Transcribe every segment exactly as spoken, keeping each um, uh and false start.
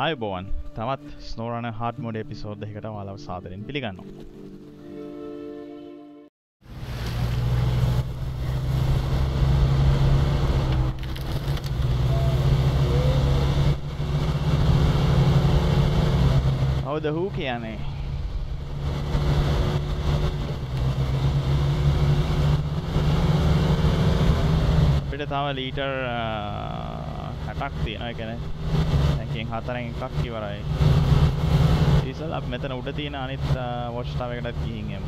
ආයුබෝවන් තවත් SnowRunner hard mode episode එකකට ඔයාලව සාදරයෙන් පිළිගන්නවා. කවුද හූ කියන්නේ? අපිට තව ලීටර් හැටක් තියෙනවා. ඒ කියන්නේ ටැංකියෙන් හතරෙන් එකක් ඉවරයි. ඊසල් අපි මෙතන උඩ තියෙන අනිත් වොච් ටවර් එකටත් ගිහින් එමු.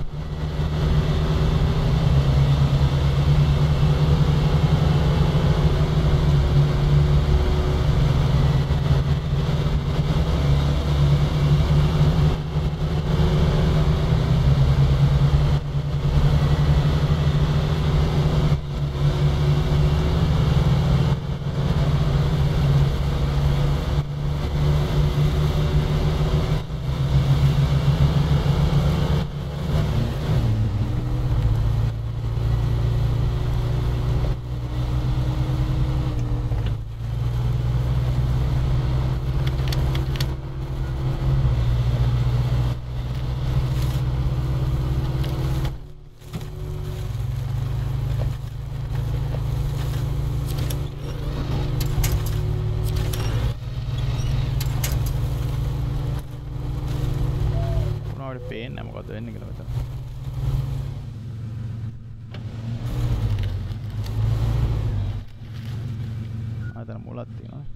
පේන්නේ මොකද වෙන්නේ කියලා මෙතන. ආතන මුලක් තියෙනවා.